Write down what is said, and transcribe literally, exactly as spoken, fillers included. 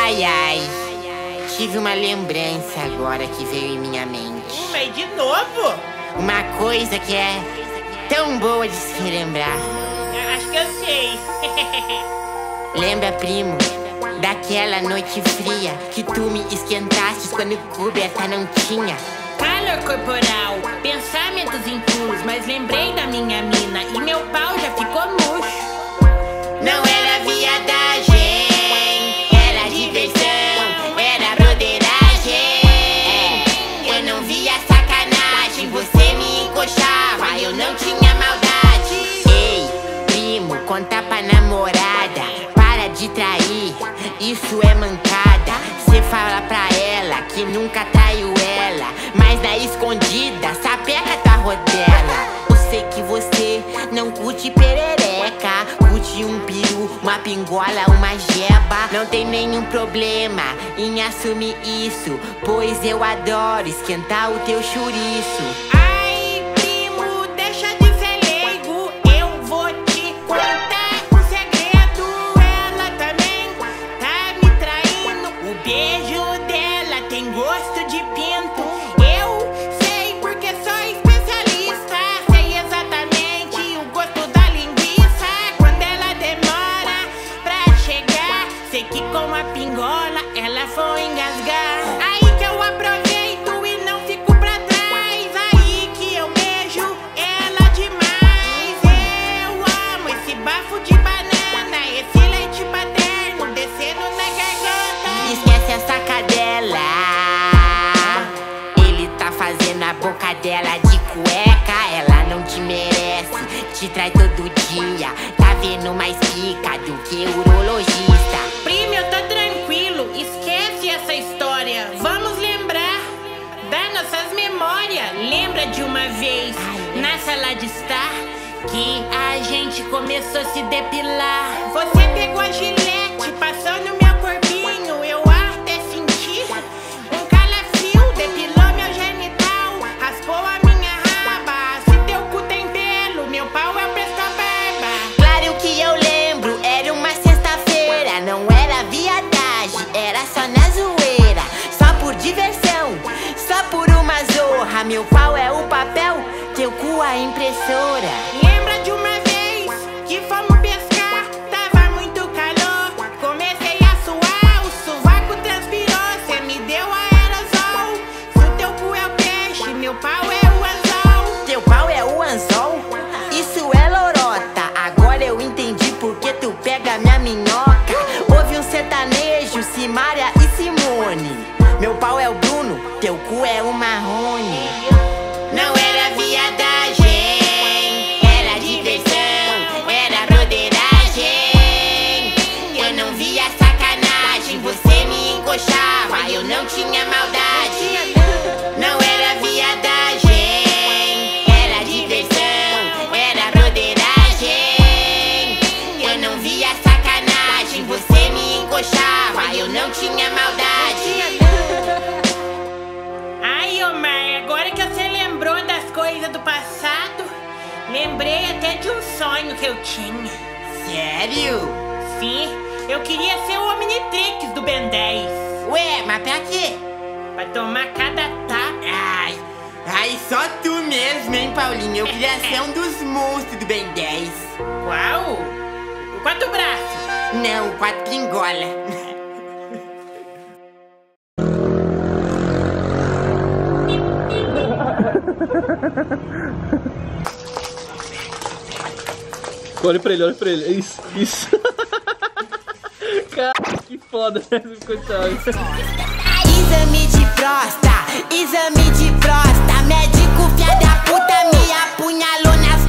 Ai, ai. Tive uma lembrança agora que veio em minha mente. Mas de novo? Uma coisa que é tão boa de se relembrar. Acho que eu sei. Lembra, primo, daquela noite fria que tu me esquentaste quando coberta não tinha? Calor corporal, pensamentos impuros, mas lembrei da minha mina e meu pau já ficou murcho. Não era viadagem, era diversão, era broderagem. É, eu não via sacanagem, você me encoxava, eu não tinha maldade. Ei, primo, conta pra namorada, para de trair, isso é mancada. Cê fala pra ela que nunca traiu ela, mas na escondida sapeca tua rodela. Eu sei que você não curte perereca, curte um peru, uma pingola, uma jeba. Não tem nenhum problema em assumir isso, pois eu adoro esquentar o teu chouriço. Ai, primo, deixa de ser leigo, eu vou te contar um segredo. Ela também tá me traindo, o beijo dela tem gosto de pinto. Eu sei porque sou especialista, sei exatamente o gosto da linguiça. Quando ela demora pra chegar, sei que com a pingola ela foi engasgar. Aí que eu aproveito e não fico pra trás, aí que eu beijo ela demais. Eu amo esse bafo de banana, esse leite paterno descendo na garganta. Esquece essa cadela, ele tá fazendo a boca dela de cueca. Ela não te merece, te trai todo dia, tá vendo mais pica do que urologista. Primo, eu tô tranquilo, esquece essa história. Vamos lembrar das nossas memórias. Lembra de uma vez na sala de estar que a gente começou a se depilar? Você pegou a gilete, passou no meu corpinho, eu até senti um calafrio, depilou meu genital, raspou a minha raba. Se teu cu tem pelo, meu pau é o presto a barba. Claro que eu lembro, era uma sexta-feira, não era viadagem, era só na zoeira, só por diversão, só por uma zorra. Meu pau é o papel, teu cu a impressora. Lembra de uma vez que fomos pescar, tava muito calor, comecei a suar, o sovaco transpirou, cê me deu aerosol. Se o teu cu é o peixe, meu pau é o anzol. Teu pau é o anzol? Isso é lorota, agora eu entendi porque tu pega minha minhoca. Ouve um sertanejo, Simária e Simone. Meu pau é o Bruno, teu cu é o Marrone. Não era viadagem, era diversão, era broderagem. Eu não via sacanagem, você me encoxava, eu não tinha maldade. Não era viadagem, era diversão, era broderagem. Eu não via sacanagem, você me encoxava, eu não tinha maldade. Ai, Omar, agora que você lembrou das coisas do passado, lembrei até de um sonho que eu tinha. Sério? Sim, eu queria ser o Omnitrix do Ben dez. Ué, mas pra quê? Pra tomar cada tapa. Ai, ai, só tu mesmo, hein, Paulinho? Eu queria ser um dos monstros do Ben dez. Qual? O quatro braços. Não, quatro pingola. Olha pra ele, olha pra ele. É isso, isso. Cara, que foda, né? Ficou chave. Exame de próstata, exame de próstata. Médico filha da puta me apunhalou nas